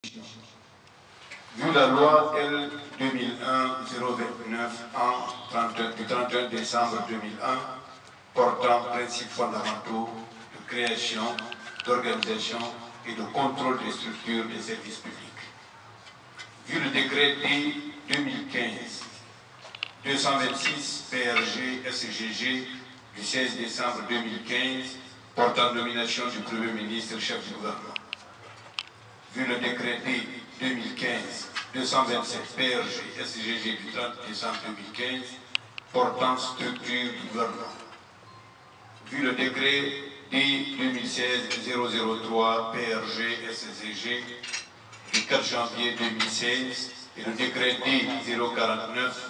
Vu la loi L 2001-029 du 31 décembre 2001 portant principes fondamentaux de création, d'organisation et de contrôle des structures des services publics. Vu le décret D 2015-226 PRG-SGG du 16 décembre 2015 portant nomination du Premier ministre chef du gouvernement. Vu le décret D 2015-227 PRG-SGG du 30 décembre 2015 portant structure du gouvernement. Vu le décret D 2016-003 PRG-SGG du 4 janvier 2016 et le décret D 049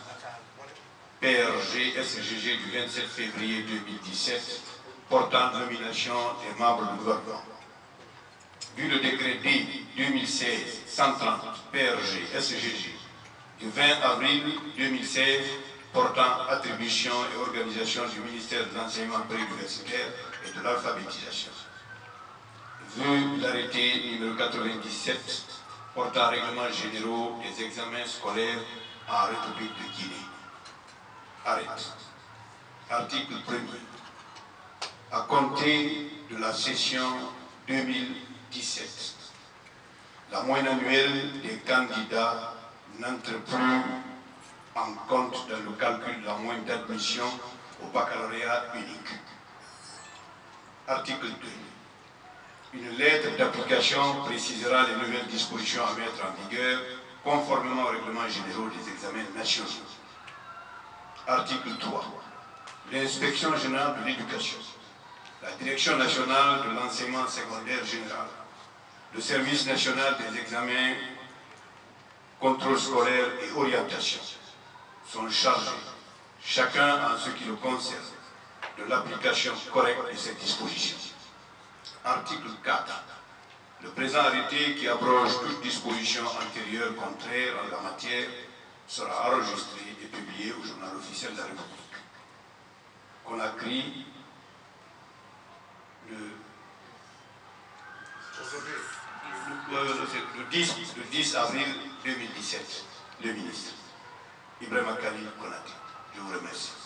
PRG-SGG du 27 février 2017 portant nomination des membres du gouvernement. Vu le décret D 2016-130 PRG-SGG du 20 avril 2016 portant attribution et organisation du ministère de l'enseignement préuniversitaire et de l'alphabétisation. Vu l'arrêté numéro 97 portant règlements généraux des examens scolaires en République de Guinée. Arrête. Article 1er. À compter de la session 2017, la moyenne annuelle des candidats n'entre plus en compte dans le calcul de la moyenne d'admission au baccalauréat unique. Article 2. Une lettre d'application précisera les nouvelles dispositions à mettre en vigueur conformément aux règlements généraux des examens nationaux. Article 3. L'inspection générale de l'éducation, la Direction nationale de l'enseignement secondaire général, le service national des examens, contrôle scolaire et orientation sont chargés, chacun en ce qui le concerne, de l'application correcte de cette disposition. Article 4. Le présent arrêté qui abroge toute disposition antérieure contraire en la matière sera enregistré et publié au journal officiel de la République. Conakry, le 10 avril 2017, le ministre Ibrahima Khalil Konaté. Je vous remercie.